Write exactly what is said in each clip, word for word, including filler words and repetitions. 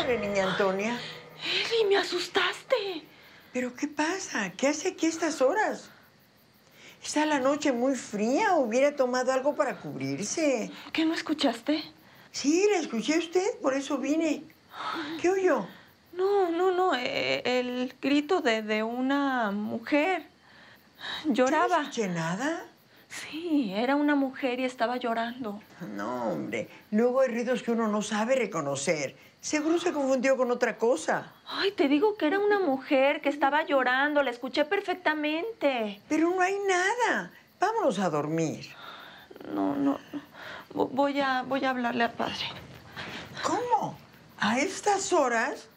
Ándale, niña Antonia. Eli, me asustaste. ¿Pero qué pasa? ¿Qué hace aquí a estas horas? Está la noche muy fría. Hubiera tomado algo para cubrirse. ¿Qué no escuchaste? Sí, la escuché a usted, por eso vine. ¿Qué oyó? No, no, no. eh, el grito de, de una mujer. Lloraba. ¿Yo no escuché nada? Sí, era una mujer y estaba llorando. No, hombre. Luego hay ruidos que uno no sabe reconocer. Seguro se confundió con otra cosa. Ay, te digo que era una mujer que estaba llorando. La escuché perfectamente. Pero no hay nada. Vámonos a dormir. No, no. no. Voy a, voy a hablarle al padre. ¿Cómo? ¿A estas horas?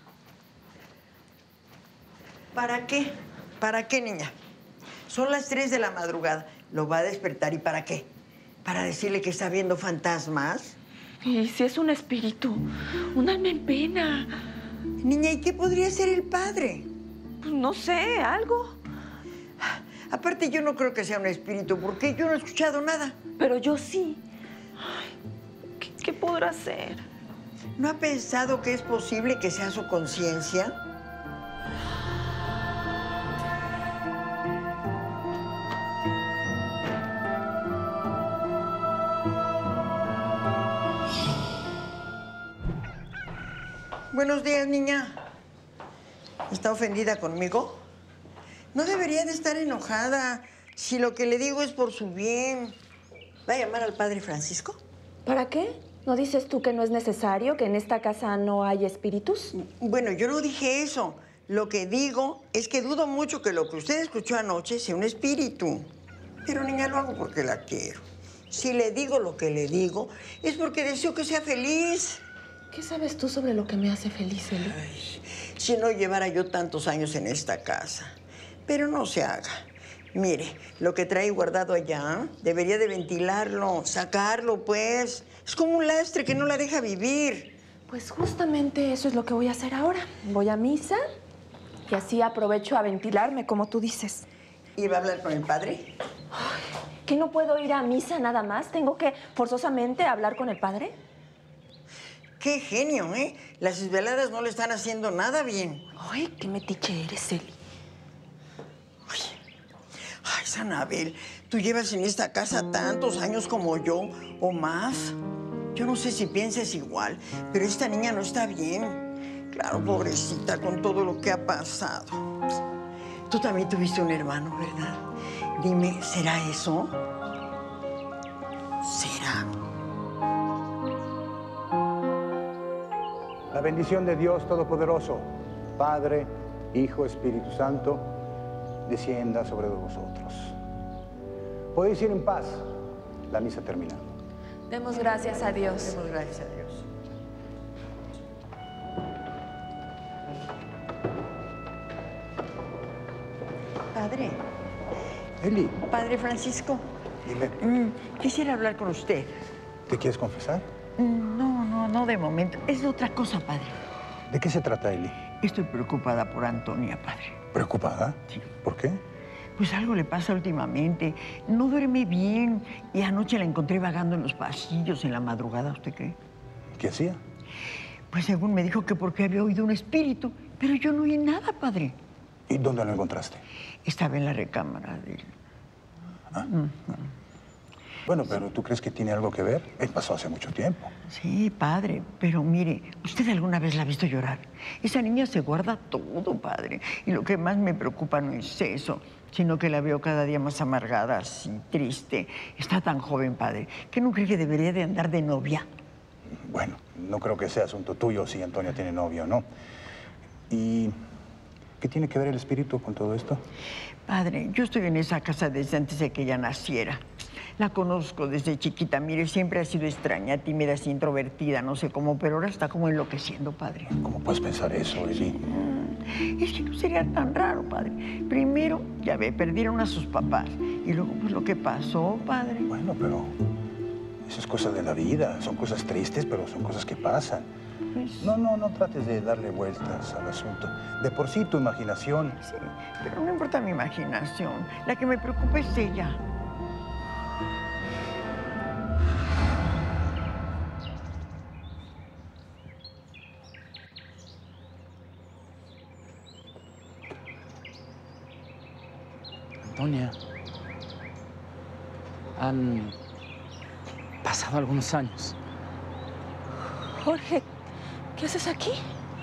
¿Para qué? ¿Para qué, niña? Son las tres de la madrugada. Lo va a despertar. ¿Y para qué? ¿Para decirle que está viendo fantasmas? ¿Y si es un espíritu? Un alma en pena. Niña, ¿y qué podría ser el padre? Pues no sé, algo. Aparte, yo no creo que sea un espíritu, porque yo no he escuchado nada. Pero yo sí. Ay, ¿qué, qué podrá ser? ¿No ha pensado que es posible que sea su conciencia? Buenos días, niña. ¿Está ofendida conmigo? No debería de estar enojada si lo que le digo es por su bien. ¿Va a llamar al padre Francisco? ¿Para qué? ¿No dices tú que no es necesario, que en esta casa no hay espíritus? Bueno, yo no dije eso. Lo que digo es que dudo mucho que lo que usted escuchó anoche sea un espíritu. Pero, niña, lo hago porque la quiero. Si le digo lo que le digo, es porque deseo que sea feliz. ¿Qué sabes tú sobre lo que me hace feliz, Eli? Ay, si no llevara yo tantos años en esta casa. Pero no se haga. Mire, lo que trae guardado allá, debería de ventilarlo, sacarlo, pues. Es como un lastre que no la deja vivir. Pues justamente eso es lo que voy a hacer ahora. Voy a misa y así aprovecho a ventilarme, como tú dices. ¿Y va a hablar con el padre? Ay, ¿que no puedo ir a misa nada más? ¿Tengo que forzosamente hablar con el padre? ¡Qué genio, eh! Las desveladas no le están haciendo nada bien. Ay, qué metiche eres, Eli. Ay, Sanabel, tú llevas en esta casa tantos años como yo, o más. Yo no sé si pienses igual, pero esta niña no está bien. Claro, pobrecita, con todo lo que ha pasado. Tú también tuviste un hermano, ¿verdad? Dime, ¿será eso? ¿Será? La bendición de Dios Todopoderoso, Padre, Hijo, Espíritu Santo, descienda sobre vosotros. Podéis ir en paz. La misa ha terminado. Demos gracias a Dios. Demos gracias a Dios. Padre. Eli. Padre Francisco. Dime. Mm, quisiera hablar con usted. ¿Te quieres confesar? Mm, No, no, no de momento. Es de otra cosa, padre. ¿De qué se trata, Eli? Estoy preocupada por Antonia, padre. ¿Preocupada? Sí. ¿Por qué? Pues algo le pasa últimamente. No duerme bien. Y anoche la encontré vagando en los pasillos en la madrugada, ¿usted cree? ¿Qué hacía? Pues según me dijo que porque había oído un espíritu. Pero yo no oí nada, padre. ¿Y dónde lo encontraste? Estaba en la recámara de él. ¿Ah? Mm. Bueno, pero ¿tú crees que tiene algo que ver? Él pasó hace mucho tiempo. Sí, padre, pero mire, ¿usted alguna vez la ha visto llorar? Esa niña se guarda todo, padre. Y lo que más me preocupa no es eso, sino que la veo cada día más amargada, así, triste. Está tan joven, padre, que no cree que debería de andar de novia. Bueno, no creo que sea asunto tuyo si Antonia tiene novio o no. ¿Y qué tiene que ver el espíritu con todo esto? Padre, yo estoy en esa casa desde antes de que ella naciera. La conozco desde chiquita, mire, siempre ha sido extraña, tímida, así, introvertida, no sé cómo, pero ahora está como enloqueciendo, padre. ¿Cómo puedes pensar eso, Eli? Es que no sería tan raro, padre. Primero, ya ve, perdieron a sus papás. Y luego, pues, lo que pasó, padre. Bueno, pero eso es cosa de la vida. Son cosas tristes, pero son cosas que pasan. Pues... No, no, no trates de darle vueltas al asunto. De por sí, tu imaginación... Sí, pero no importa mi imaginación. La que me preocupa es ella. Antonia. Han pasado algunos años. Jorge, ¿qué haces aquí?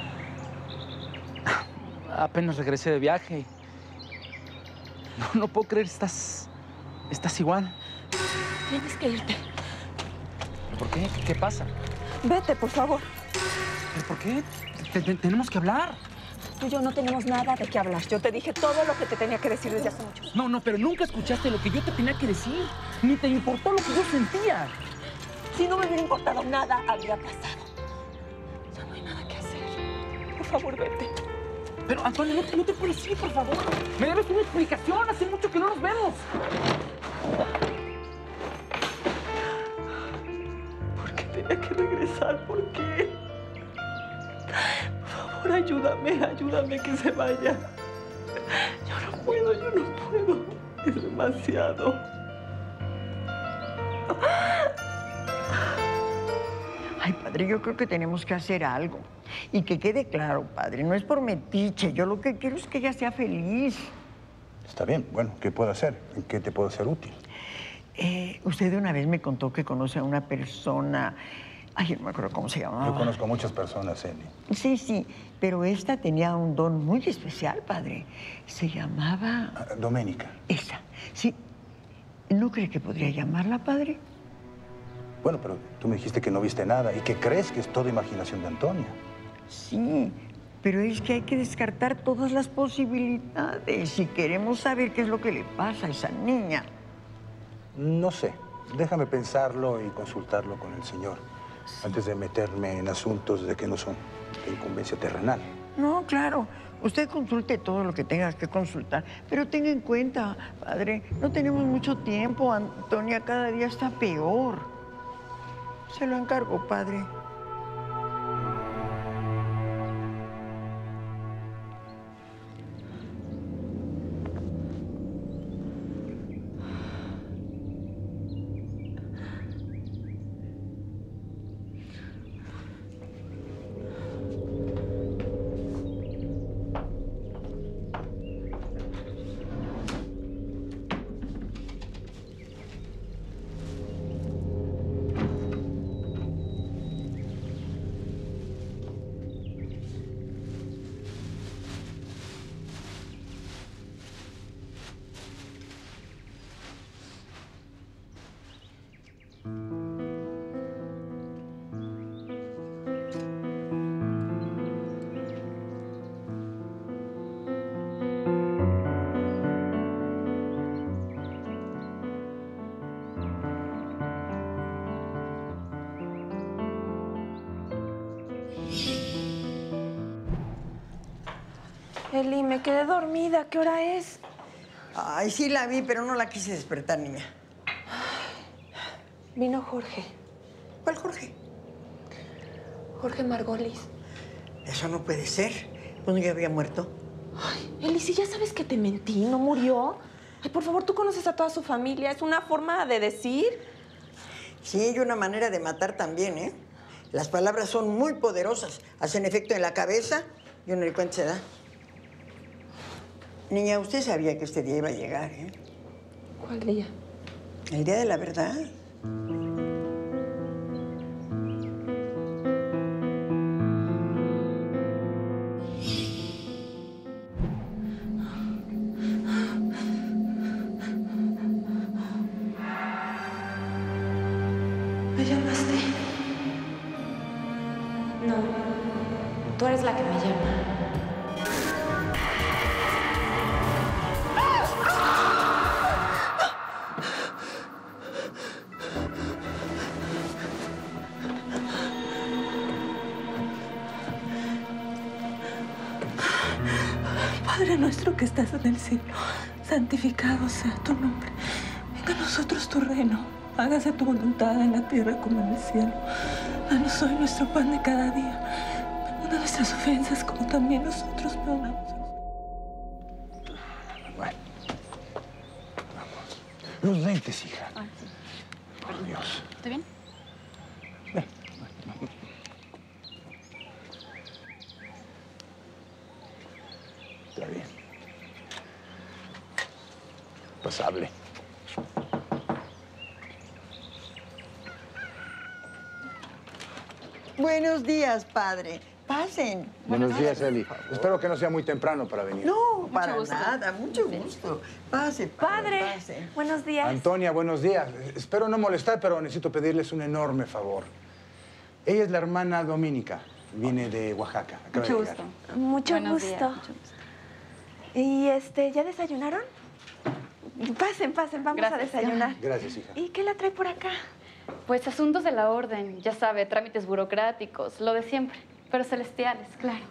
Apenas regresé de viaje. No, no puedo creer, estás... estás igual. Tienes que irte. ¿Por qué? ¿Qué, qué pasa? Vete, por favor. ¿Pero por qué? Te- te- tenemos que hablar. Tú y yo no tenemos nada de qué hablar. Yo te dije todo lo que te tenía que decir desde hace mucho. No, no, pero nunca escuchaste lo que yo te tenía que decir. Ni te importó lo que yo sentía. Si no me hubiera importado, nada habría pasado. Ya no hay nada que hacer. Por favor, vete. Pero, Antonia, no, te- no te puedes ir, por favor. Me debes una explicación. Hace mucho que no nos vemos. ¿Por qué tenía que regresar? ¿Por qué? Por favor, ayúdame, ayúdame a que se vaya. Yo no puedo, yo no puedo. Es demasiado. Ay, padre, yo creo que tenemos que hacer algo. Y que quede claro, padre, no es por metiche. Yo lo que quiero es que ella sea feliz. Está bien. Bueno, ¿qué puedo hacer? ¿En qué te puedo ser útil? Eh, usted de una vez me contó que conoce a una persona... Ay, no me acuerdo cómo se llamaba. Yo conozco a muchas personas, Eli. Sí, sí, pero esta tenía un don muy especial, padre. Se llamaba... Ah, Doménica. Esa, sí. ¿No cree que podría llamarla, padre? Bueno, pero tú me dijiste que no viste nada y que crees que es toda imaginación de Antonia. Sí, pero es que hay que descartar todas las posibilidades si queremos saber qué es lo que le pasa a esa niña. No sé. Déjame pensarlo y consultarlo con el señor antes de meterme en asuntos de que no son de incumbencia terrenal. No, claro. Usted consulte todo lo que tenga que consultar, pero tenga en cuenta, padre, no tenemos mucho tiempo. Antonia cada día está peor. Se lo encargo, padre. Eli, me quedé dormida. ¿Qué hora es? Ay, sí la vi, pero no la quise despertar, niña. Vino Jorge. ¿Cuál Jorge? Jorge Margolis. Eso no puede ser. ¿Cuándo ya había muerto? Ay, Eli, si ya sabes que te mentí, ¿no murió? Ay, por favor, tú conoces a toda su familia. Es una forma de decir. Sí, y una manera de matar también, ¿eh? Las palabras son muy poderosas. Hacen efecto en la cabeza y uno el cuento se da. Niña, usted sabía que este día iba a llegar, ¿eh? ¿Cuál día? El día de la verdad. ¿Me llamaste? No, tú eres la que me llama. Padre nuestro que estás en el cielo, santificado sea tu nombre. Venga a nosotros tu reino. Hágase tu voluntad en la tierra como en el cielo. Danos hoy nuestro pan de cada día. Perdona nuestras ofensas como también nosotros perdonamos. Bueno. Vamos. Los lentes, hija. Ah, sí. Por Dios. ¿Está bien? Ven. Está bien. responsable. Buenos días, padre. Pasen. Buenos días, Eli. Espero que no sea muy temprano para venir. No, para nada. Mucho gusto. Pase, padre. Padre, Pase. buenos días. Antonia, buenos días. Espero no molestar, pero necesito pedirles un enorme favor. Ella es la hermana Doménica. Viene de Oaxaca. Acaba Mucho de llegar. gusto. Mucho Buenos gusto. días, mucho gusto. Y este, ¿ya desayunaron? Pasen, pasen, vamos Gracias. a desayunar. Gracias, hija. ¿Y qué la trae por acá? Pues asuntos de la orden, ya sabe, trámites burocráticos, lo de siempre, pero celestiales, claro.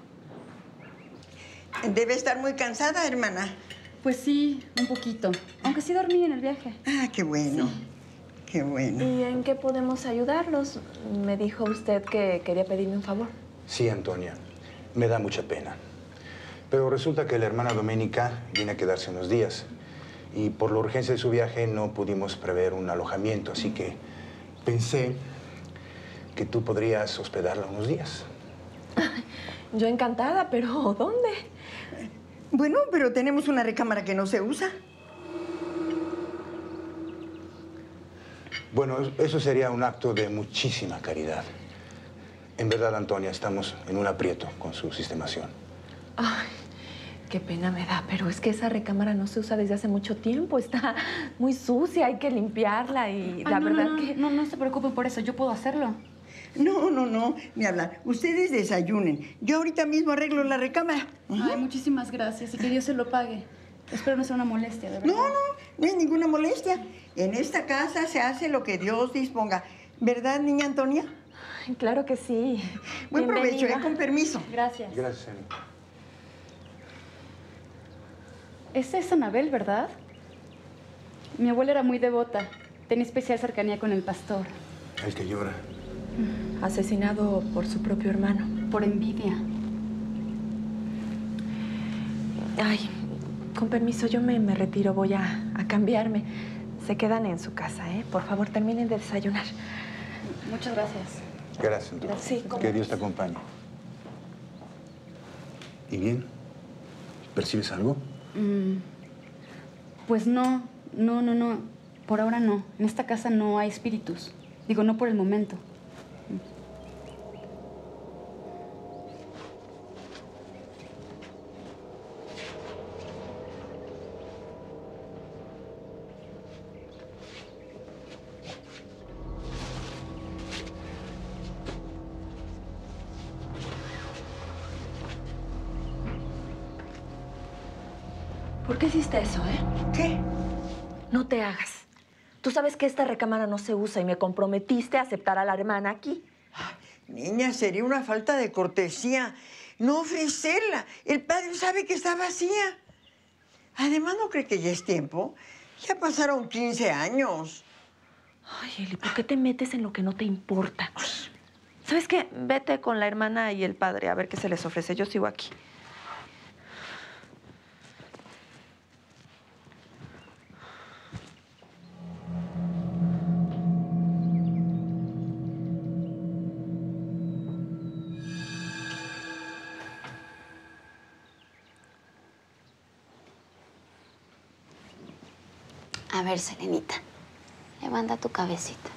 Debe estar muy cansada, hermana. Pues sí, un poquito, aunque sí dormí en el viaje. Ah, qué bueno. Qué bueno. ¿Y en qué podemos ayudarlos? Me dijo usted que quería pedirme un favor. Sí, Antonia. Me da mucha pena. Pero resulta que la hermana Doménica viene a quedarse unos días. Y por la urgencia de su viaje no pudimos prever un alojamiento, así que pensé que tú podrías hospedarla unos días. Yo encantada, pero ¿dónde? Bueno, pero tenemos una recámara que no se usa. Bueno, eso sería un acto de muchísima caridad. En verdad, Antonia, estamos en un aprieto con su sistemación. Ay, qué pena me da, pero es que esa recámara no se usa desde hace mucho tiempo. Está muy sucia, hay que limpiarla y la Ay, no, verdad no, no, que... No, no se preocupen por eso, yo puedo hacerlo. No, no, no, ni hablar. Ustedes desayunen. Yo ahorita mismo arreglo la recámara. Ay, muchísimas gracias y que Dios se lo pague. Espero no sea una molestia, de verdad. No, no, no es ninguna molestia. En esta casa se hace lo que Dios disponga. ¿Verdad, niña Antonia? Ay, claro que sí. Buen provecho, Bienvenida. eh, con permiso. Gracias. Gracias, Eli. Esa es Anabel, ¿verdad? Mi abuela era muy devota. Tenía especial cercanía con el pastor. El que llora. Asesinado por su propio hermano. Por envidia. Ay, con permiso, yo me, me retiro, voy a, a cambiarme. Se quedan en su casa, ¿eh? Por favor, terminen de desayunar. Muchas gracias. Gracias, Antonia. Sí, ¿cómo? Que Dios te acompañe. ¿Y bien? ¿Percibes algo? Mm, pues no, no, no, no. Por ahora no. En esta casa no hay espíritus. Digo, no por el momento. ¿Por qué hiciste eso, eh? ¿Qué? No te hagas. Tú sabes que esta recámara no se usa y me comprometiste a aceptar a la hermana aquí. Niña, sería una falta de cortesía no ofrecerla. El padre sabe que está vacía. Además, ¿no cree que ya es tiempo? Ya pasaron quince años. Ay, Eli, ¿por qué te metes en lo que no te importa? ¿Sabes qué? Vete con la hermana y el padre a ver qué se les ofrece. Yo sigo aquí. A ver, Serenita, levanta tu cabecita.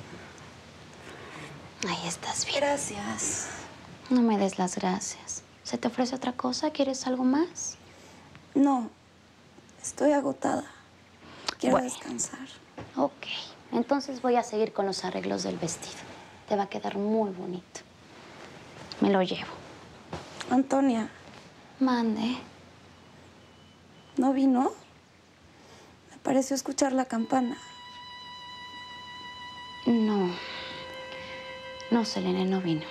Ahí estás bien. Gracias. No me des las gracias. ¿Se te ofrece otra cosa? ¿Quieres algo más? No, estoy agotada. Quiero Bueno. descansar. Ok, entonces voy a seguir con los arreglos del vestido. Te va a quedar muy bonito. Me lo llevo. Antonia, Mande. ¿no vino? Me pareció escuchar la campana. No. No, Selene, no vino.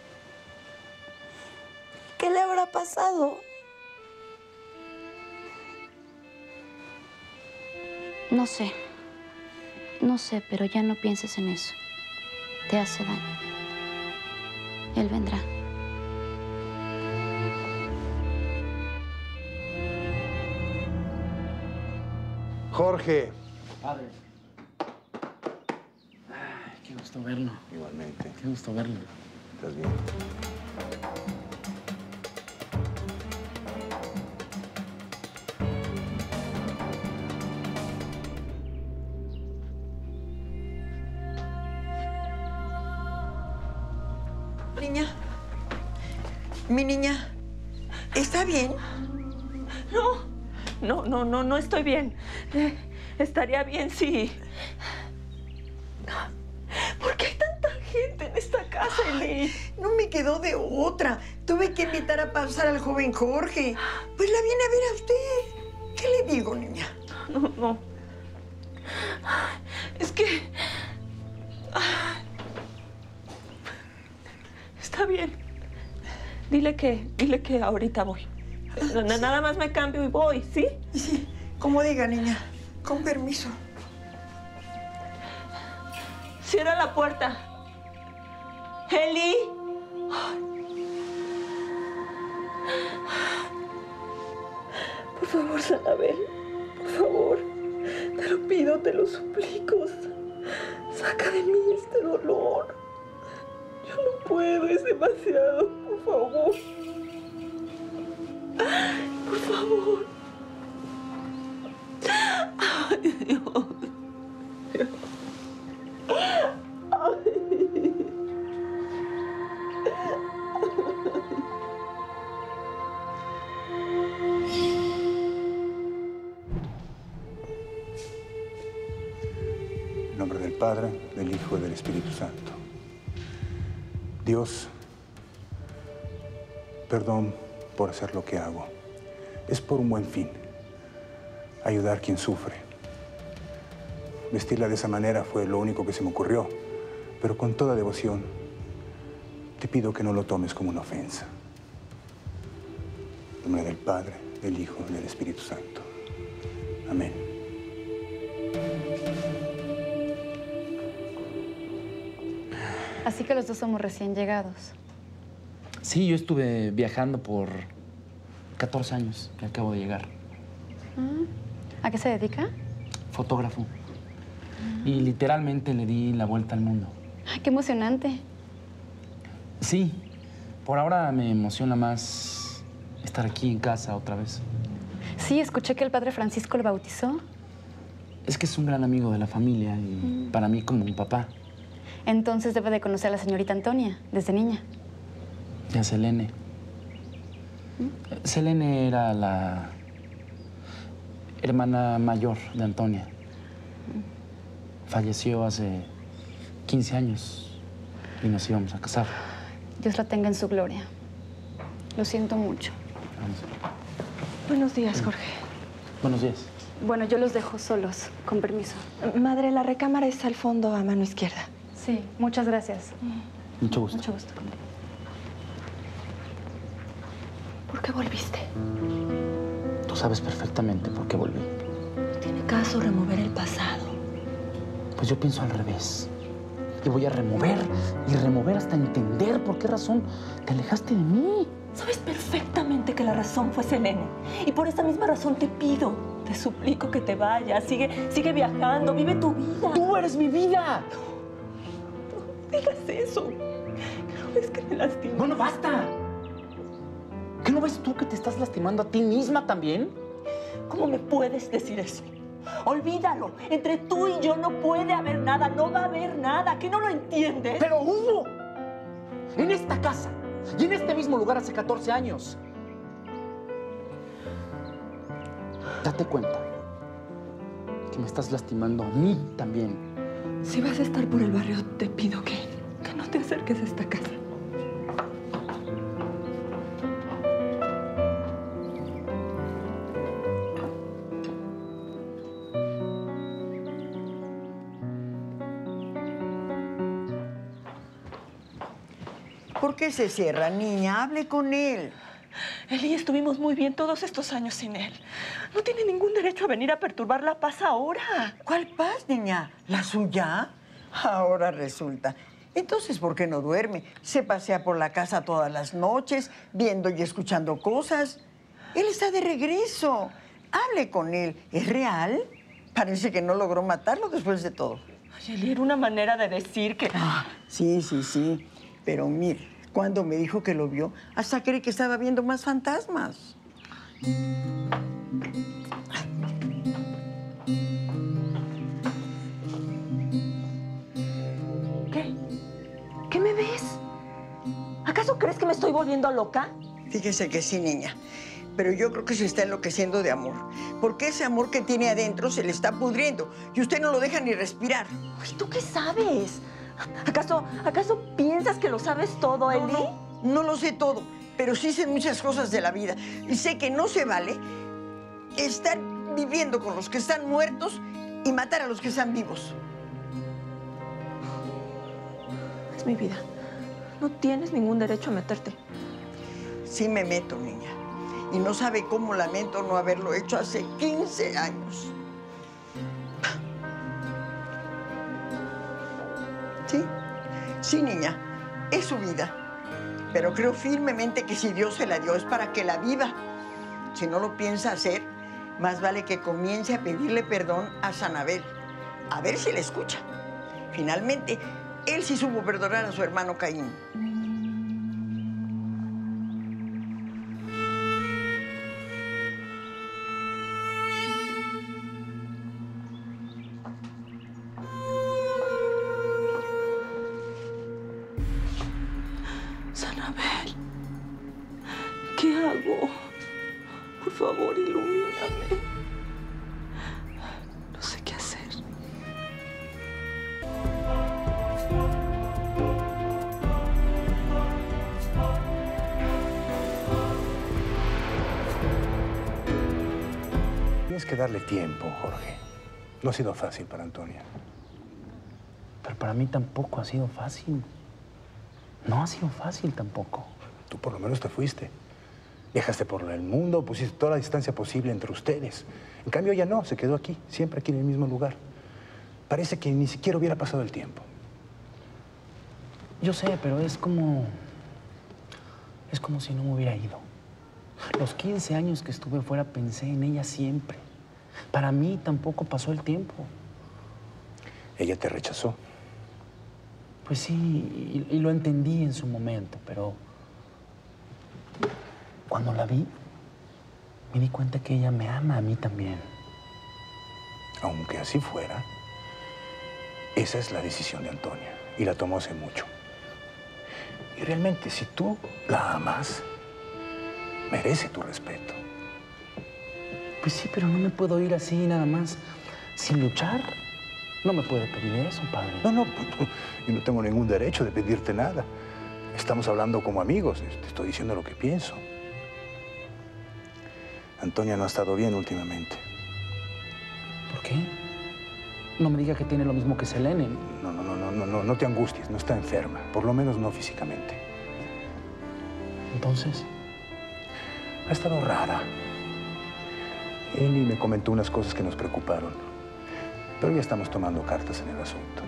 ¿Qué le habrá pasado? No sé. No sé, pero ya no pienses en eso. Te hace daño. Él vendrá. Jorge. Padre. Ay, qué gusto verlo. Igualmente. Qué gusto verlo. ¿Estás bien? Niña, mi niña, ¿está bien? No, no, no, no, no estoy bien. Eh, estaría bien si... ¿Por qué hay tanta gente en esta casa, Eli? No me quedó de otra. Tuve que invitar a pasar al joven Jorge. Pues la viene a ver a usted. ¿Qué le digo, niña? No, no. Es que... Está bien. Dile que, dile que ahorita voy. Nada más me cambio y voy, ¿sí? Sí, como diga, niña. Con permiso. Cierra la puerta. Eli. Por favor, Sanabel. Por favor. Te lo pido, te lo suplico. Saca de mí este dolor. Yo no puedo, es demasiado. Por favor. Por favor. Ay, Dios. Dios. En nombre del Padre, del Hijo y del Espíritu Santo. Dios, perdón por hacer lo que hago. Es por un buen fin. Ayudar a quien sufre. Vestirla de esa manera fue lo único que se me ocurrió. Pero con toda devoción, te pido que no lo tomes como una ofensa. En nombre del Padre, del Hijo y del Espíritu Santo. Amén. Así que los dos somos recién llegados. Sí, yo estuve viajando por catorce años, que acabo de llegar. ¿A qué se dedica? Fotógrafo. Y literalmente le di la vuelta al mundo. Ay, qué emocionante. Sí, por ahora me emociona más estar aquí en casa otra vez. Sí, escuché que el padre Francisco lo bautizó. Es que es un gran amigo de la familia y Mm. para mí como un papá. Entonces debe de conocer a la señorita Antonia, desde niña. Y a Selene. Selene era la hermana mayor de Antonia. Falleció hace quince años y nos íbamos a casar. Dios la tenga en su gloria. Lo siento mucho. Buenos días, Jorge. Buenos días. Bueno, yo los dejo solos, con permiso. Madre, la recámara está al fondo, a mano izquierda. Sí, muchas gracias. Mucho gusto. Mucho gusto. ¿Por qué volviste? Tú sabes perfectamente por qué volví. No tiene caso remover el pasado. Pues yo pienso al revés. Y voy a remover y remover hasta entender por qué razón te alejaste de mí. Sabes perfectamente que la razón fue Selene. Y por esa misma razón te pido, te suplico que te vayas. Sigue, sigue viajando, vive tu vida. ¡Tú eres mi vida! No digas eso. ¿Que no ves que me lastima? ¡Bueno, basta! ¿Qué no ves tú que te estás lastimando a ti misma también? ¿Cómo me puedes decir eso? Olvídalo. Entre tú y yo no puede haber nada. No va a haber nada. ¿Que no lo entiendes? ¡Pero hubo! En esta casa y en este mismo lugar hace catorce años. Date cuenta que me estás lastimando a mí también. Si vas a estar por el barrio, te pido que, que no te acerques a esta casa. ¿Por qué se cierra, niña? Hable con él. Eli, estuvimos muy bien todos estos años sin él. No tiene ningún derecho a venir a perturbar la paz ahora. ¿Cuál paz, niña? ¿La suya? Ahora resulta. Entonces, ¿por qué no duerme? Se pasea por la casa todas las noches, viendo y escuchando cosas. Él está de regreso. Hable con él. ¿Es real? Parece que no logró matarlo después de todo. Ay, Eli, era una manera de decir que... Ah, sí, sí, sí. Pero mire, cuando me dijo que lo vio, hasta creí que estaba viendo más fantasmas. ¿Qué? ¿Qué me ves? ¿Acaso crees que me estoy volviendo loca? Fíjese que sí, niña. Pero yo creo que se está enloqueciendo de amor. Porque ese amor que tiene adentro se le está pudriendo y usted no lo deja ni respirar. Uy, ¿tú qué sabes? ¿Acaso, acaso piensas que lo sabes todo, Eli? No, no, no lo sé todo, pero sí sé muchas cosas de la vida. Y sé que no se vale estar viviendo con los que están muertos y matar a los que están vivos. Es mi vida. No tienes ningún derecho a meterte. Sí me meto, niña. Y no sabe cómo lamento no haberlo hecho hace quince años. Sí, sí, niña, es su vida. Pero creo firmemente que si Dios se la dio es para que la viva. Si no lo piensa hacer, más vale que comience a pedirle perdón a Sanabel. A ver si le escucha. Finalmente, él sí supo perdonar a su hermano Caín. Sanabel, ¿qué hago? Por favor, ilumíname. No sé qué hacer. Tienes que darle tiempo, Jorge. No ha sido fácil para Antonia. Pero para mí tampoco ha sido fácil. No ha sido fácil tampoco. Tú por lo menos te fuiste. Viajaste por el mundo, pusiste toda la distancia posible entre ustedes. En cambio, ella no, se quedó aquí, siempre aquí en el mismo lugar. Parece que ni siquiera hubiera pasado el tiempo. Yo sé, pero es como... Es como si no me hubiera ido. Los quince años que estuve fuera pensé en ella siempre. Para mí tampoco pasó el tiempo. Ella te rechazó. Pues sí, y, y lo entendí en su momento, pero cuando la vi, me di cuenta que ella me ama a mí también. Aunque así fuera, esa es la decisión de Antonia y la tomó hace mucho. Y realmente, si tú la amas, merece tu respeto. Pues sí, pero no me puedo ir así nada más, sin luchar. No me puede pedir eso, padre. No, no, yo no tengo ningún derecho de pedirte nada. Estamos hablando como amigos, te estoy diciendo lo que pienso. Antonia no ha estado bien últimamente. ¿Por qué? No me diga que tiene lo mismo que Selene. No, no, no, no, no, no, no te angusties, no está enferma, por lo menos no físicamente. Entonces, ha estado rara. Eli me comentó unas cosas que nos preocuparon, pero ya estamos tomando cartas en el asunto.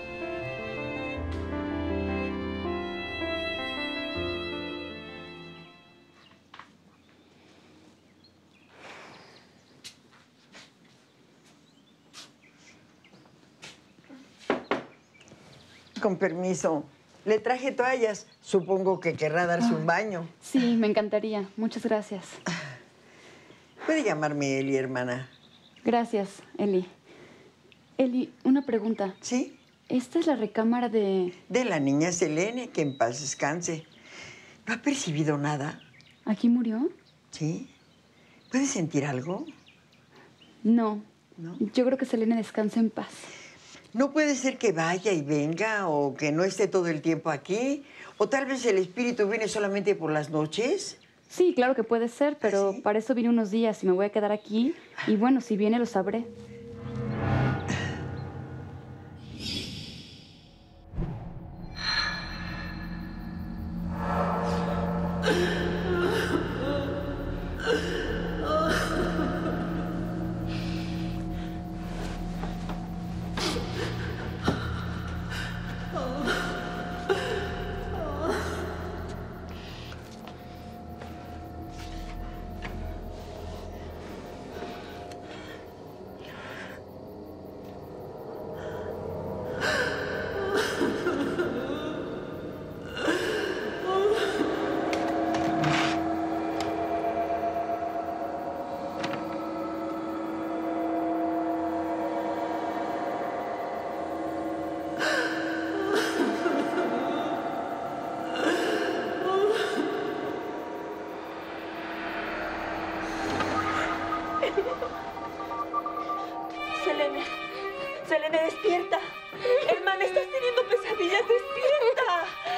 Con permiso, le traje toallas. Supongo que querrá darse un baño. Sí, me encantaría. Muchas gracias. Puede llamarme Eli, hermana. Gracias, Eli. Eli, una pregunta. ¿Sí? ¿Esta es la recámara de...? De la niña Selene, que en paz descanse. ¿No ha percibido nada? ¿Aquí murió? ¿Sí? ¿Puede sentir algo? No. ¿No? Yo creo que Selene descansa en paz. ¿No puede ser que vaya y venga o que no esté todo el tiempo aquí? ¿O tal vez el espíritu viene solamente por las noches? Sí, claro que puede ser, pero ¿Sí? para eso vine unos días y me voy a quedar aquí. Y bueno, si viene lo sabré.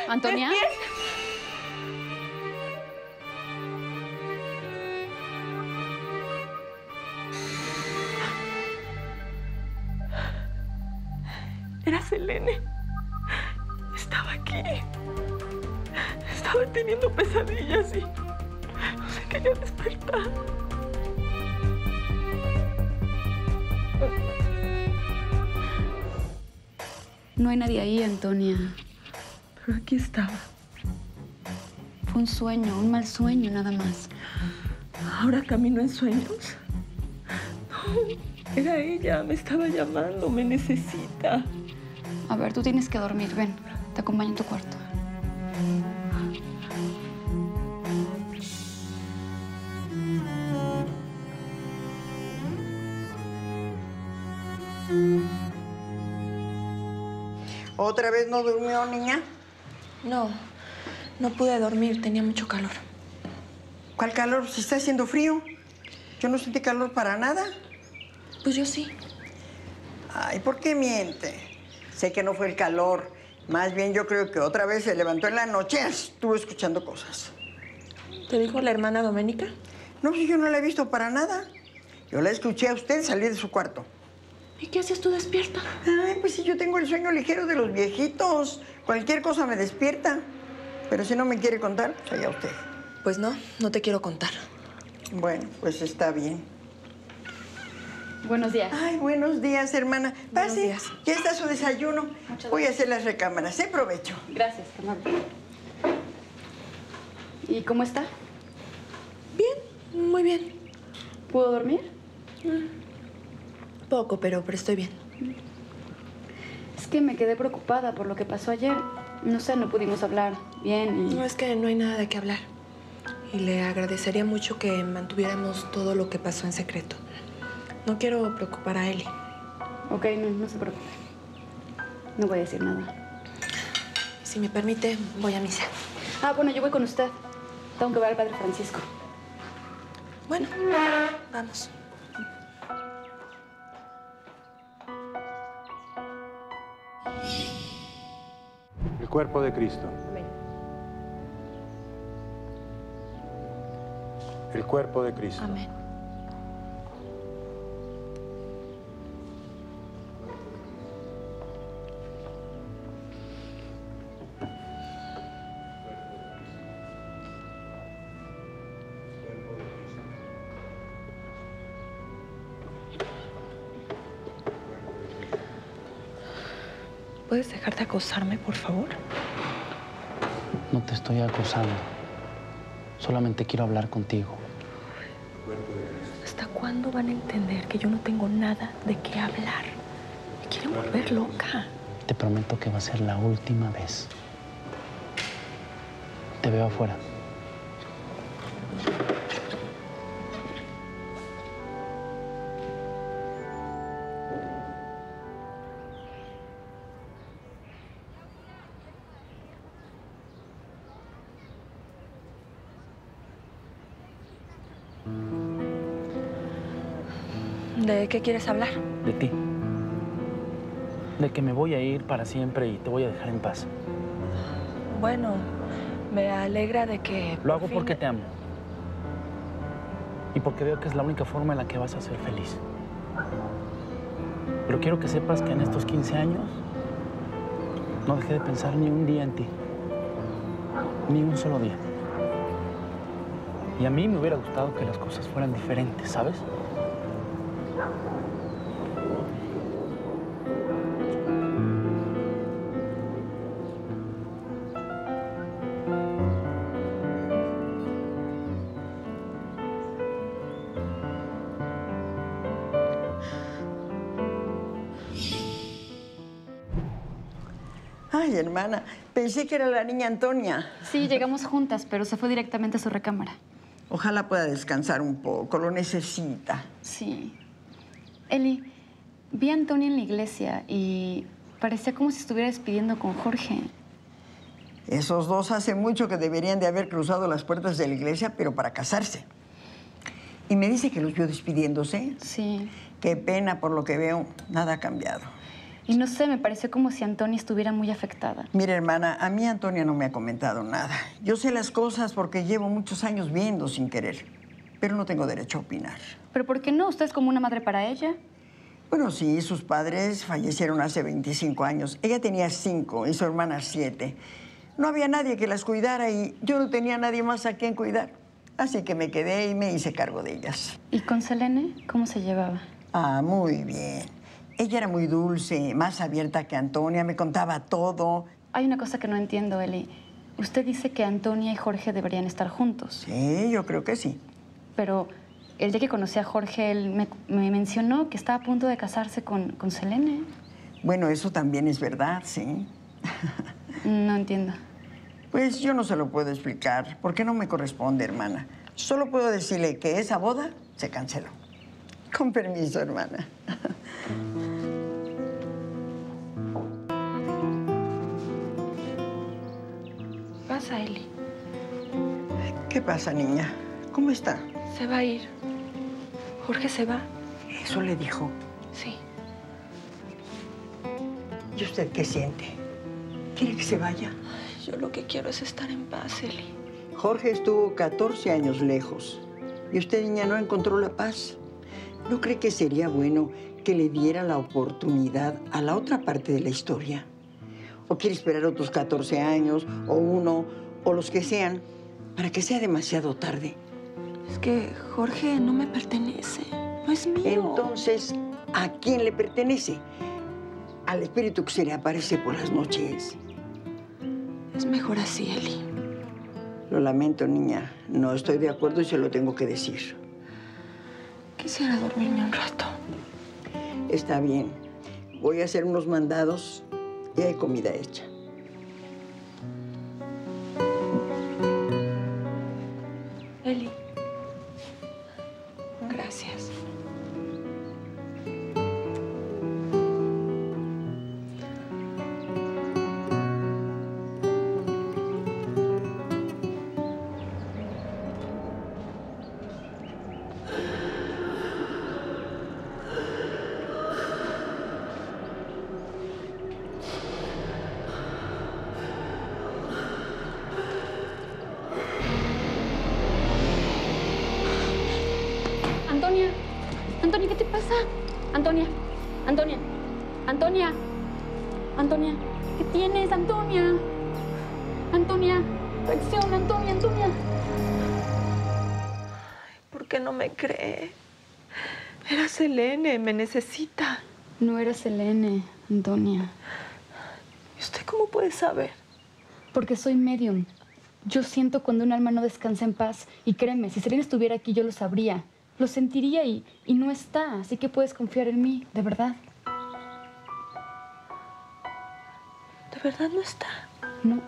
¿Antonia? Era Selene. Estaba aquí. Estaba teniendo pesadillas y no se quería despertar. No hay nadie ahí, Antonia. Pero aquí estaba. Fue un sueño, un mal sueño nada más. ¿Ahora camino en sueños? No, era ella. Me estaba llamando. Me necesita. A ver, tú tienes que dormir. Ven, te acompaño en tu cuarto. ¿Otra vez no durmió, niña? No, no pude dormir. Tenía mucho calor. ¿Cuál calor? Si está haciendo frío. Yo no sentí calor para nada. Pues yo sí. Ay, ¿por qué miente? Sé que no fue el calor. Más bien yo creo que otra vez se levantó en la noche. Estuvo escuchando cosas. ¿Te dijo la hermana Doménica? No, si yo no la he visto para nada. Yo la escuché a usted salir de su cuarto. ¿Y qué haces tú despierta? Ay, pues si yo tengo el sueño ligero de los viejitos. Cualquier cosa me despierta. Pero si no me quiere contar, pues allá usted. Pues no, no te quiero contar. Bueno, pues está bien. Buenos días. Ay, buenos días, hermana. Buenos Pase, días. ya está su desayuno. Muchas Voy a hacer las recámaras. ¿Eh? Provecho. Gracias, amable. ¿Y cómo está? Bien, muy bien. ¿Puedo dormir? Poco, pero, pero estoy bien. Es que me quedé preocupada por lo que pasó ayer. No sé, no pudimos hablar bien y... No, es que no hay nada de qué hablar. Y le agradecería mucho que mantuviéramos todo lo que pasó en secreto. No quiero preocupar a Eli. Ok, no, no se preocupe. No voy a decir nada. Si me permite, voy a misa. Ah, bueno, yo voy con usted. Tengo que ver al Padre Francisco. Bueno, vamos. El cuerpo de Cristo. Amén. El cuerpo de Cristo. Amén. ¿Puedes dejar de acosarme, por favor? No te estoy acosando. Solamente quiero hablar contigo. ¿Hasta cuándo van a entender que yo no tengo nada de qué hablar? Me quieren volver loca. Te prometo que va a ser la última vez. Te veo afuera. ¿De qué quieres hablar? De ti. De que me voy a ir para siempre y te voy a dejar en paz. Bueno, me alegra de que... Lo hago por fin porque me- te amo. Y porque veo que es la única forma en la que vas a ser feliz. Pero quiero que sepas que en estos quince años no dejé de pensar ni un día en ti. Ni un solo día. Y a mí me hubiera gustado que las cosas fueran diferentes, ¿sabes? Ay, hermana, pensé que era la niña Antonia. Sí, llegamos juntas, pero se fue directamente a su recámara. Ojalá pueda descansar un poco, lo necesita. Sí. Eli, vi a Antonia en la iglesia y parecía como si estuviera despidiendo con Jorge. Esos dos hace mucho que deberían de haber cruzado las puertas de la iglesia, pero para casarse. Y me dice que los vio despidiéndose. Sí. Qué pena, por lo que veo, nada ha cambiado. Y no sé, me pareció como si Antonia estuviera muy afectada. Mira, hermana, a mí Antonia no me ha comentado nada. Yo sé las cosas porque llevo muchos años viendo sin querer, pero no tengo derecho a opinar. ¿Pero por qué no? ¿Usted es como una madre para ella? Bueno, sí, sus padres fallecieron hace veinticinco años. Ella tenía cinco y su hermana siete. No había nadie que las cuidara y yo no tenía nadie más a quien cuidar. Así que me quedé y me hice cargo de ellas. ¿Y con Selene cómo se llevaba? Ah, muy bien. Ella era muy dulce, más abierta que Antonia, me contaba todo. Hay una cosa que no entiendo, Eli. Usted dice que Antonia y Jorge deberían estar juntos. Sí, yo creo que sí. Pero el día que conocí a Jorge, él me, me mencionó que estaba a punto de casarse con, con Selene. Bueno, eso también es verdad, sí. No entiendo. Pues yo no se lo puedo explicar, porque no me corresponde, hermana. Solo puedo decirle que esa boda se canceló. Con permiso, hermana. Pasa, Eli. ¿Qué pasa, niña? ¿Cómo está? Se va a ir. Jorge se va. Eso le dijo. Sí. ¿Y usted qué siente? ¿Quiere que se vaya? Yo lo que quiero es estar en paz, Eli. Jorge estuvo catorce años lejos. ¿Y usted, niña, no encontró la paz? ¿No cree que sería bueno que le diera la oportunidad a la otra parte de la historia? ¿O quiere esperar otros catorce años, o uno, o los que sean, para que sea demasiado tarde? Es que Jorge no me pertenece. No es mío. Entonces, ¿a quién le pertenece? Al espíritu que se le aparece por las noches. Es mejor así, Eli. Lo lamento, niña. No estoy de acuerdo y se lo tengo que decir. Quisiera dormirme un rato. Está bien. Voy a hacer unos mandados y hay comida hecha. Eli. Gracias. Antonia, Antonia, ¿qué te pasa? Antonia, Antonia, Antonia, Antonia, ¿qué tienes, Antonia? Antonia, reacciona, Antonia, Antonia. ¿Por qué no me cree? Era Selene, me necesita. No era Selene, Antonia. ¿Y usted cómo puede saber? Porque soy medium. Yo siento cuando un alma no descansa en paz. Y créeme, si Selene estuviera aquí, yo lo sabría. Lo sentiría y, y no está. Así que puedes confiar en mí, de verdad. ¿De verdad no está? No.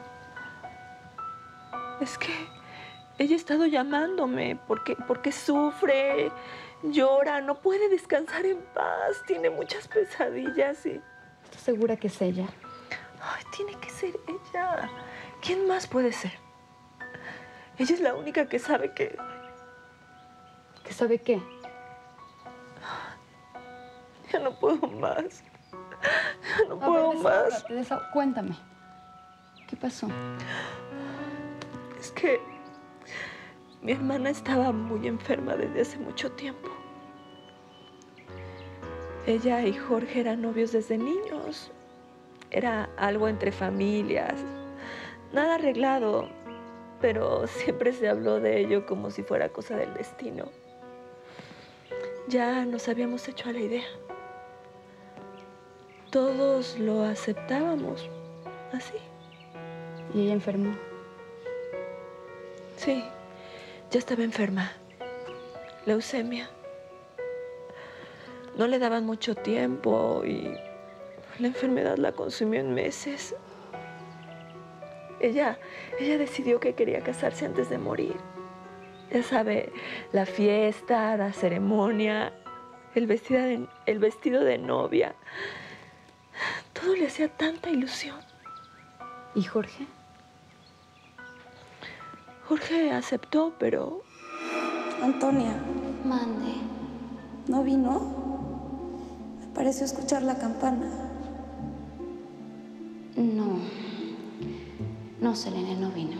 Es que ella ha estado llamándome porque, porque sufre, llora, no puede descansar en paz, tiene muchas pesadillas y... ¿Estás segura que es ella? Ay, tiene que ser ella. ¿Quién más puede ser? Ella es la única que sabe que... ¿Que sabe qué? Ya no puedo más. Ya no A puedo ver, más. desahógate, desahó- Cuéntame. ¿Qué pasó? Es que mi hermana estaba muy enferma desde hace mucho tiempo. Ella y Jorge eran novios desde niños. Era algo entre familias. Nada arreglado, pero siempre se habló de ello como si fuera cosa del destino. Ya nos habíamos hecho a la idea. Todos lo aceptábamos, así. ¿Y ella enfermó? Sí, ya estaba enferma. Leucemia. No le daban mucho tiempo y la enfermedad la consumió en meses. Ella, ella decidió que quería casarse antes de morir. Ya sabe, la fiesta, la ceremonia, el vestido de, el vestido de novia. Todo le hacía tanta ilusión. ¿Y Jorge? Jorge aceptó, pero... Antonia, Mande. ¿no vino? Me pareció escuchar la campana. No. No, Selene no vino.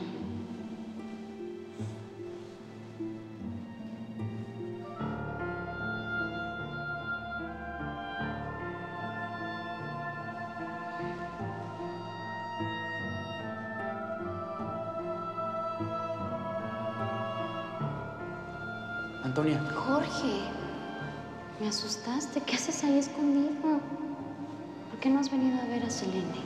Antonia. Jorge, me asustaste. ¿Qué haces ahí escondido? ¿Por qué no has venido a ver a Selene?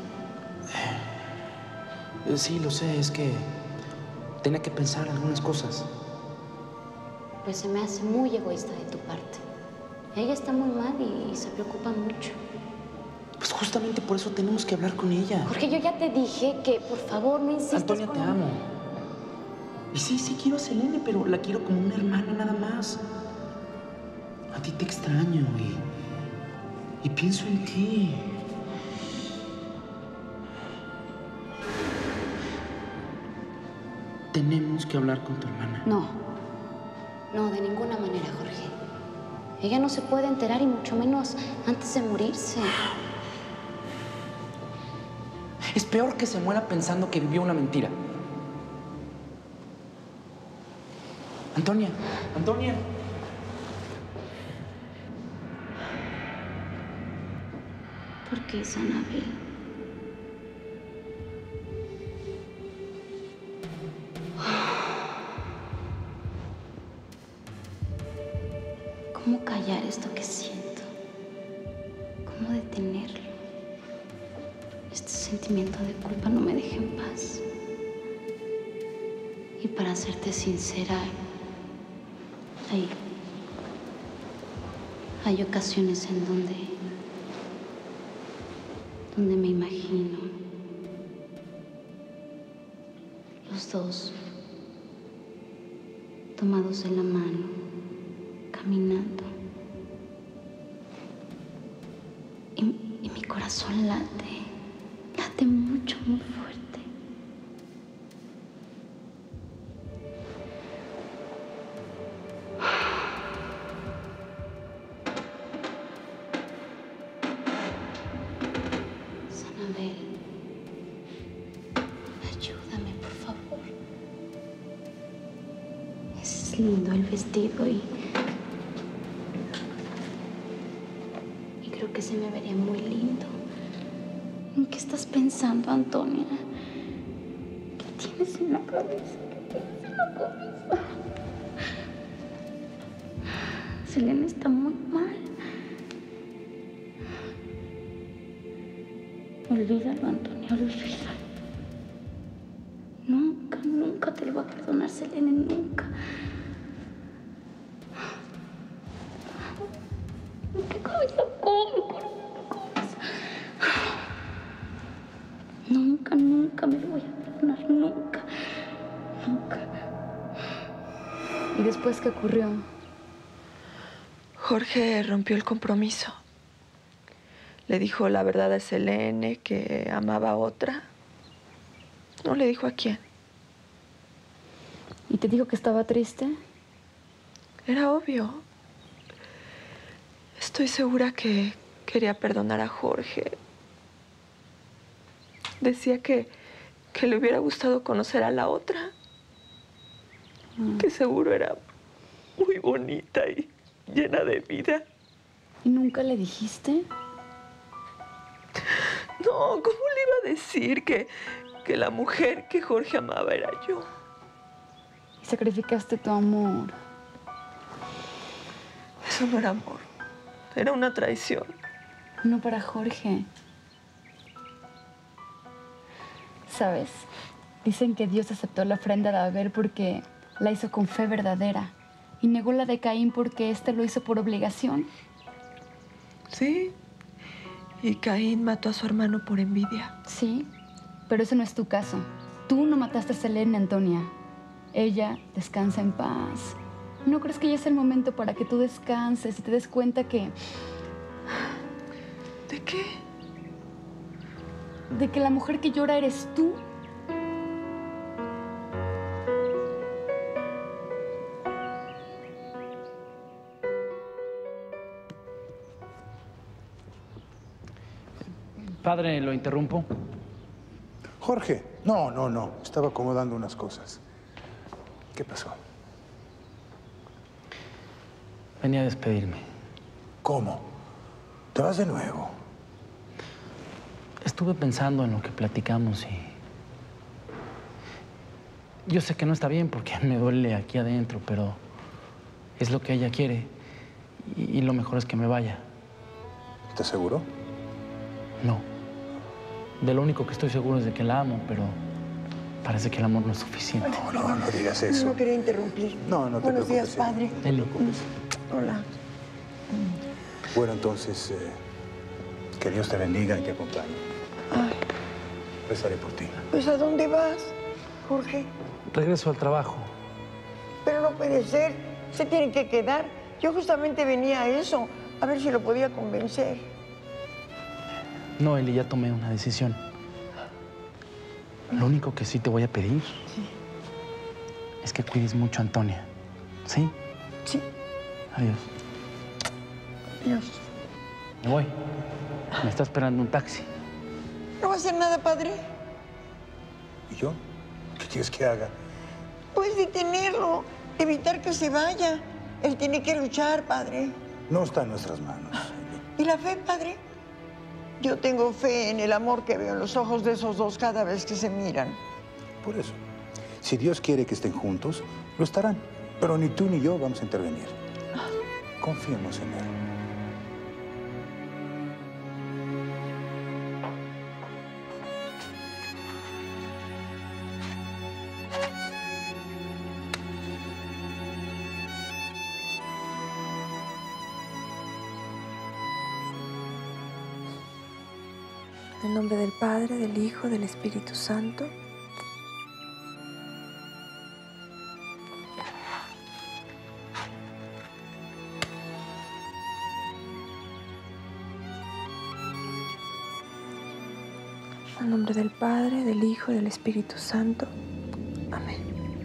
Eh, sí, lo sé, es que tenía que pensar algunas cosas. Pues se me hace muy egoísta de tu parte. Ella está muy mal y, y se preocupa mucho. Pues justamente por eso tenemos que hablar con ella. Jorge, yo ya te dije que, por favor, no insistas Antonia, con te ella. amo. Y sí, sí quiero a Selene, pero la quiero como una hermana nada más. A ti te extraño y, y pienso en ti. Tenemos que hablar con tu hermana. No. No, de ninguna manera, Jorge. Ella no se puede enterar y mucho menos antes de morirse. Es peor que se muera pensando que vivió una mentira. Antonia, Antonia. ¿Por qué, Sanabel? ¿Cómo callar esto que siento? ¿Cómo detenerlo? Este sentimiento de culpa no me deja en paz. Y para serte sincera, hay, hay ocasiones en donde, donde me imagino los dos tomados de la mano, caminando. Y, y mi corazón late, late mucho, muy fuerte. Sanabel, ayúdame, por favor. Es lindo el vestido y... y creo que se me vería muy lindo. ¿En qué estás pensando, Antonia? ¿Qué tienes en la cabeza? ¿Qué tienes en la cabeza? Selene está muy mal. Olvídalo, Antonia, olvídalo. Nunca, nunca te lo va a perdonar, Selene, nunca. ¿Qué cabeza come, por cabeza? Nunca, nunca me lo voy a perdonar, nunca. Nunca. ¿Y después qué ocurrió? Jorge rompió el compromiso. Le dijo la verdad a Selene, que amaba a otra. No le dijo a quién. ¿Y te dijo que estaba triste? Era obvio. Estoy segura que quería perdonar a Jorge. Decía que, que le hubiera gustado conocer a la otra. Mm. Que seguro era muy bonita y llena de vida. ¿Y nunca le dijiste? No, ¿cómo le iba a decir que, que la mujer que Jorge amaba era yo? Y sacrificaste tu amor. Eso no era amor. Era una traición. No para Jorge. ¿Sabes? Dicen que Dios aceptó la ofrenda de Abel porque la hizo con fe verdadera y negó la de Caín porque éste lo hizo por obligación. Sí. Y Caín mató a su hermano por envidia. Sí, pero eso no es tu caso. Tú no mataste a Selene, Antonia. Ella descansa en paz. ¿No crees que ya es el momento para que tú descanses y te des cuenta que... ¿De qué? De que la mujer que llora eres tú. Padre, ¿lo interrumpo? Jorge. No, no, no. Estaba acomodando unas cosas. ¿Qué pasó? Venía a despedirme. ¿Cómo? ¿Te vas de nuevo? Estuve pensando en lo que platicamos y... Yo sé que no está bien porque me duele aquí adentro, pero es lo que ella quiere y, y lo mejor es que me vaya. ¿Estás seguro? No. De lo único que estoy seguro es de que la amo, pero parece que el amor no es suficiente. No, no, no digas eso. No quería interrumpir. No, no te Buenos preocupes. días, padre. No te preocupes. Hola. Bueno, entonces, eh, que Dios te bendiga y te acompañe. Ay, Rezaré por ti. pues ¿a dónde vas, Jorge? Regreso al trabajo. Pero no puede ser. Se tiene que quedar. Yo justamente venía a eso, a ver si lo podía convencer. No, Eli, ya tomé una decisión. Lo único que sí te voy a pedir Sí. es que cuides mucho a Antonia. ¿Sí? Sí. Adiós. Dios. Me voy. Me está esperando un taxi. ¿No va a hacer nada, padre? ¿Y yo? ¿Qué quieres que haga? Puedes detenerlo, evitar que se vaya. Él tiene que luchar, padre. No está en nuestras manos. ¿Y la fe, padre? Yo tengo fe en el amor que veo en los ojos de esos dos cada vez que se miran. Por eso, si Dios quiere que estén juntos, lo estarán. Pero ni tú ni yo vamos a intervenir. Confiemos en Él. En el nombre del Padre, del Hijo, del Espíritu Santo. En el nombre del Padre, del Hijo, del Espíritu Santo. Amén.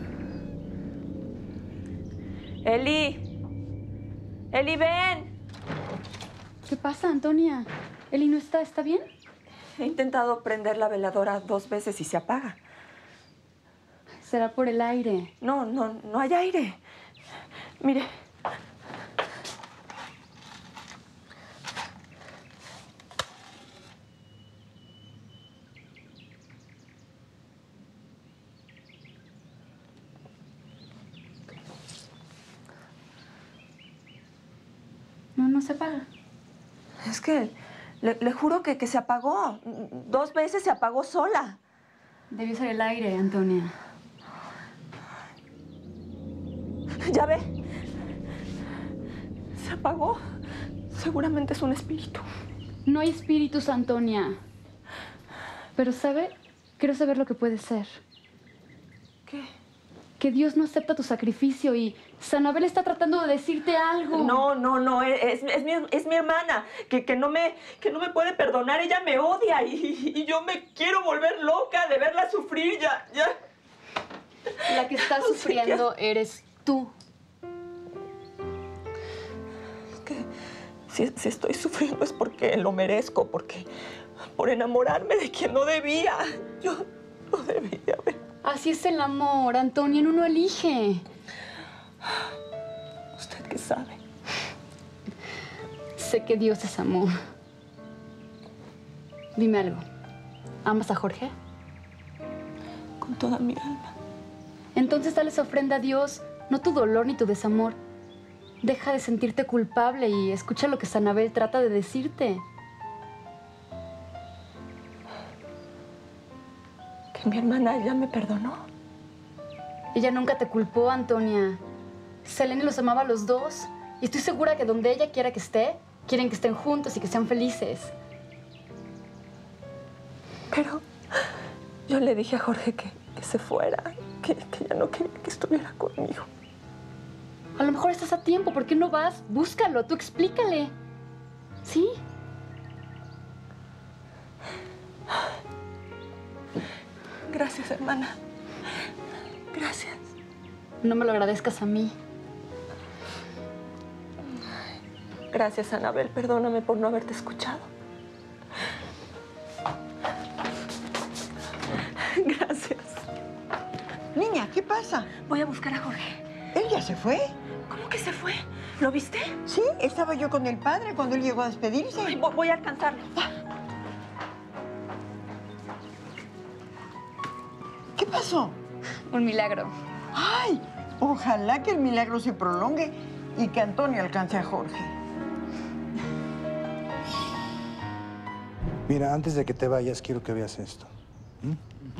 Eli. Eli, ven. ¿Qué pasa, Antonia? Eli no está, ¿está bien? He intentado prender la veladora dos veces y se apaga. Será por el aire. No, no, no hay aire. Mire. No, no se apaga. Es que le, le juro que, que se apagó. Dos veces se apagó sola. Debió ser el aire, Antonia. ¿Ya ve? Se apagó. Seguramente es un espíritu. No hay espíritus, Antonia. Pero, ¿sabe? Quiero saber lo que puede ser. ¿Qué? Que Dios no acepta tu sacrificio y Sanabel está tratando de decirte algo. No, no, no. Es, es, mi, es mi hermana que, que, no me, que no me puede perdonar. Ella me odia y, y yo me quiero volver loca de verla sufrir. Ya, ya. La que está sufriendo eres tú. Es que si, si estoy sufriendo es porque lo merezco, porque por enamorarme de quien no debía. Yo no debía haber. Así es el amor, Antonia, uno elige. ¿Usted qué sabe? Sé que Dios es amor. Dime algo. ¿Amas a Jorge? Con toda mi alma. Entonces dale esa ofrenda a Dios, no tu dolor ni tu desamor. Deja de sentirte culpable y escucha lo que Sanabel trata de decirte. Que mi hermana ya me perdonó. Ella nunca te culpó, Antonia. Selene los amaba a los dos. Y estoy segura que donde ella quiera que esté, quieren que estén juntos y que sean felices. Pero yo le dije a Jorge que, que se fuera, que, que ya no quería que estuviera conmigo. A lo mejor estás a tiempo. ¿Por qué no vas? Búscalo, tú explícale. ¿Sí? Gracias, hermana. Gracias. No me lo agradezcas a mí. Gracias, Anabel. Perdóname por no haberte escuchado. ¿Qué pasa? Voy a buscar a Jorge. ¿Él ya se fue? ¿Cómo que se fue? ¿Lo viste? Sí, estaba yo con el padre cuando él llegó a despedirse. Ay, voy a alcanzarlo. ¿Qué pasó? Un milagro. Ay, ojalá que el milagro se prolongue y que Antonio alcance a Jorge. Mira, antes de que te vayas, quiero que veas esto. ¿Mm?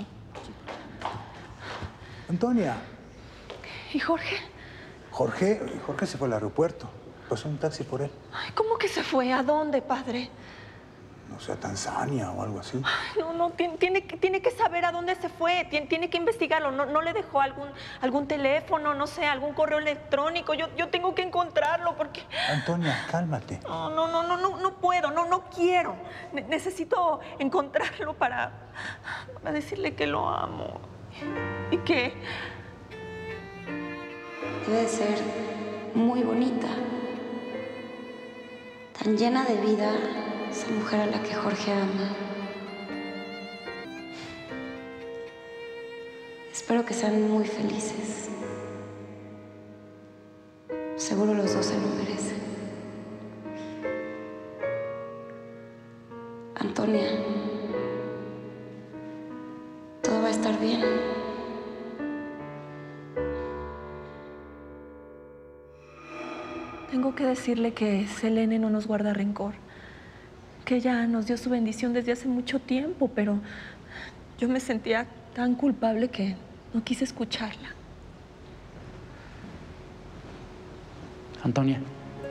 Antonia. ¿Y Jorge? Jorge, Jorge se fue al aeropuerto. Pasó un taxi por él. Ay, ¿cómo que se fue? ¿A dónde, padre? No sé, a Tanzania o algo así. Ay, no, no, tiene, tiene, que- tiene que saber a dónde se fue. Tiene, tiene que investigarlo. No, no le dejó algún, algún teléfono, no sé, algún correo electrónico. Yo, yo tengo que encontrarlo porque... Antonia, cálmate. No, no, no, no, no, no puedo, no, no quiero. Ne- necesito encontrarlo para, para decirle que lo amo. Y que... Debe de ser muy bonita. Tan llena de vida esa mujer a la que Jorge ama. Espero que sean muy felices. Seguro los dos se lo merecen. Antonia, todo va a estar bien. Tengo que decirle que Selene no nos guarda rencor. Que ella nos dio su bendición desde hace mucho tiempo, pero yo me sentía tan culpable que no quise escucharla. Antonia.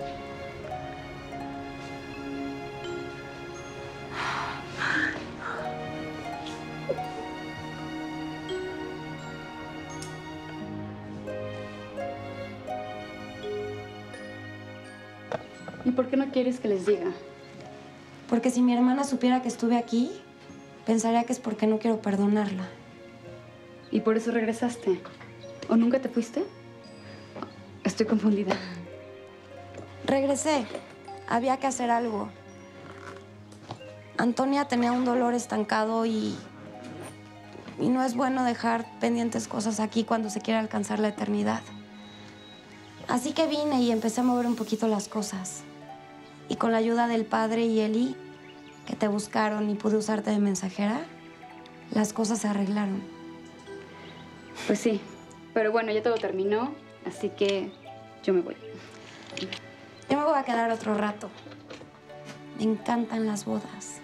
¿Y por qué no quieres que les diga? Porque si mi hermana supiera que estuve aquí, pensaría que es porque no quiero perdonarla. ¿Y por eso regresaste? ¿O nunca te fuiste? Estoy confundida. Regresé. Había que hacer algo. Antonia tenía un dolor estancado y... Y no es bueno dejar pendientes cosas aquí cuando se quiere alcanzar la eternidad. Así que vine y empecé a mover un poquito las cosas. Y con la ayuda del padre y Eli, que te buscaron y pude usarte de mensajera, las cosas se arreglaron. Pues sí, pero bueno, ya todo terminó, así que yo me voy. Yo me voy a quedar otro rato. Me encantan las bodas.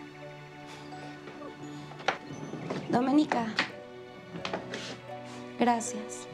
Domenica, gracias.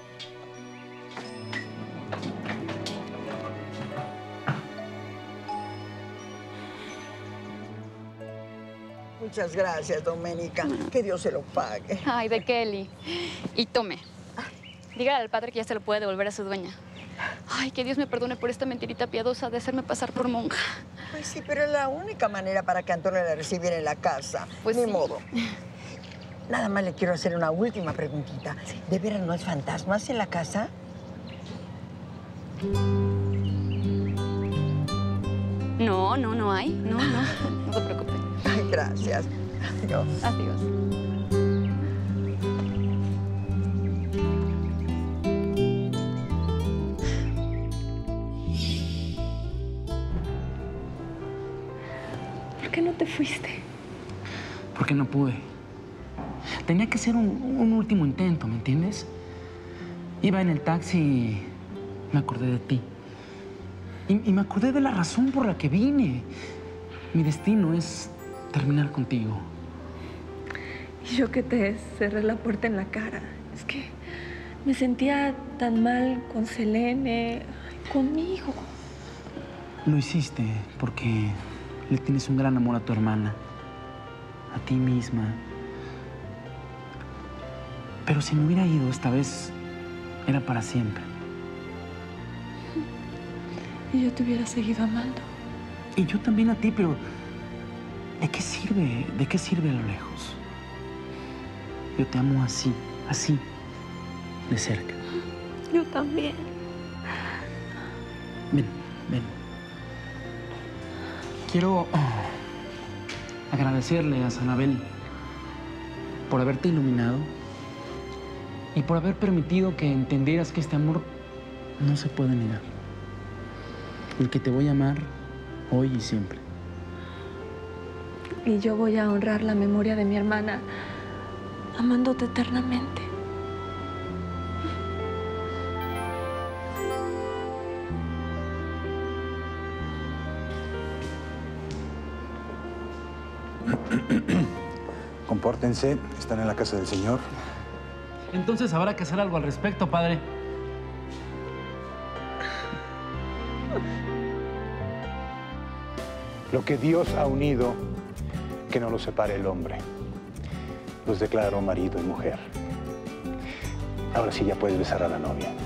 Muchas gracias, Doménica. Que Dios se lo pague. Ay, de Kelly. Y tome. Dígale al padre que ya se lo puede devolver a su dueña. Ay, que Dios me perdone por esta mentirita piadosa de hacerme pasar por monja. Pues sí, pero es la única manera para que Antonio la recibiera en la casa. Pues Ni sí. modo. Nada más le quiero hacer una última preguntita. ¿De veras no hay fantasmas en la casa? No, no, no hay. No, no. No te preocupes. Ay, gracias. Adiós. Adiós. ¿Por qué no te fuiste? Porque no pude. Tenía que ser un, un último intento, ¿me entiendes? Iba en el taxi y me acordé de ti. Y, y me acordé de la razón por la que vine. Mi destino es terminar contigo. Y yo que te cerré la puerta en la cara. Es que me sentía tan mal con Selene, conmigo. Lo hiciste porque le tienes un gran amor a tu hermana, a ti misma. Pero si me hubiera ido esta vez, era para siempre. Y yo te hubiera seguido amando. Y yo también a ti, pero ¿de qué sirve? ¿De qué sirve a lo lejos? Yo te amo así, así, de cerca. Yo también. Ven, ven. Quiero oh, agradecerle a Sanabel por haberte iluminado y por haber permitido que entendieras que este amor no se puede negar. El que te voy a amar hoy y siempre. Y yo voy a honrar la memoria de mi hermana, amándote eternamente. Compórtense, están en la casa del Señor. Entonces habrá que hacer algo al respecto, padre. Lo que Dios ha unido, que no lo separe el hombre. Los declaró marido y mujer. Ahora sí ya puedes besar a la novia.